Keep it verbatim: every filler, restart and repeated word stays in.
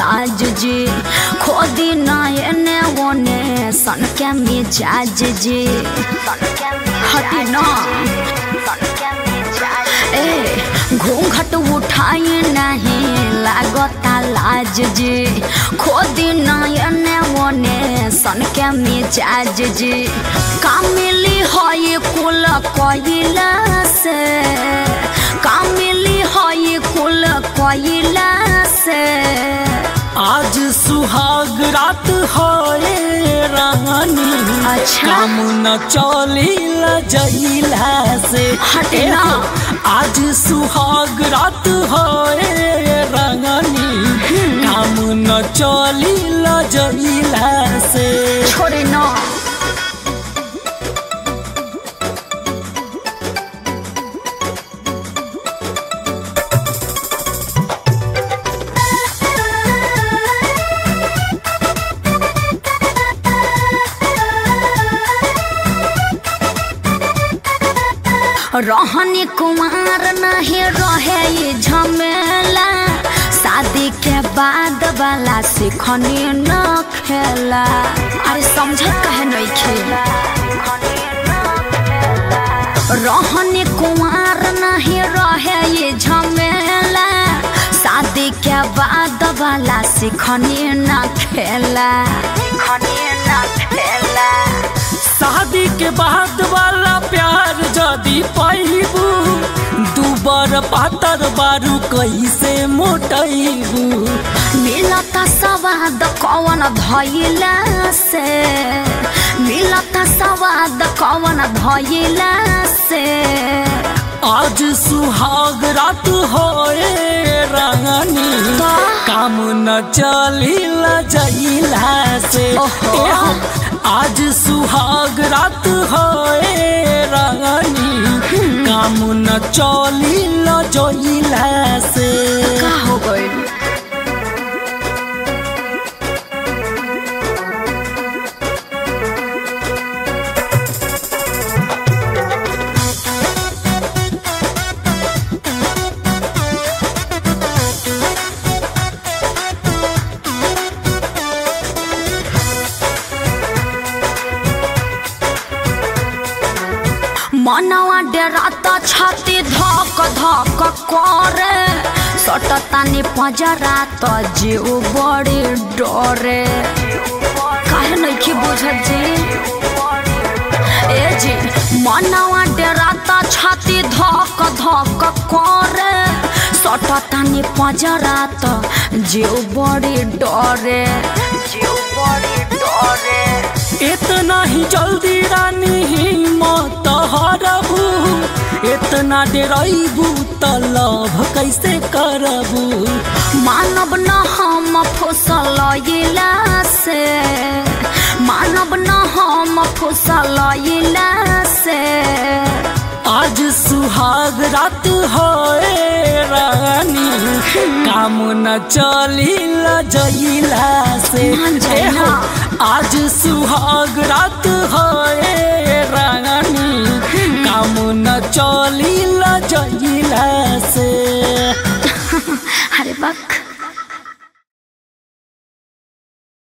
लाज जी खोदी नए ने वने सन के मिजाज जी हटी ना ए घूंघट उठाई नहीं लागता लाज जी खोदी नए ने वने सन के मिजाज जी कामिली है कुल कोइला से कामिली है कुल कोइला से आज सुहाग रात होए रानी अच्छा काम न चलिला जइला से हटना आज सुहाग रात होए रानी काम न चलिला जइला से छोड़े ना रहनी कुमार नहीं रहे झमेला शादी के बाद वाला सिखनी न खेला अरे समझत कहे नहीं खेला रहनी कुमार नहीं रहे झमेला शादी के बाद वाला सिखनी न खेला शादी के बाद वाला प्यार जदी पाइबू दुबर पातर बारू कैसे मोटैबू मिलता स्वाद कौन धइला से मिलता स्वाद कौन धइला से आज सुहाग रात होए रानी काम न चलिला जइला से आज सुहाग रात होए रानी काम न चलिला जइला से का हो गइल मनवा डेराता छाती धक धक करे सटतानी पजरा तो जीव बड़ी डरे काहे नहीं बुझत जी ए जी मनवा डेराता छाती धक धक करे सटतानी पजरा तो जीव बड़ी डरे जीव बड़ी डरे इतना ही जल्दी रानी हिम्मत हरबू इतना डराइबू त लव कैसे करबू मानव न हम फुसल से मानव न हम फुसल से आज सुहाग रात होए रानी काम न चलिला जइला से आज सुहाग रात होए रानी काम न चलिला जइला से अरे बक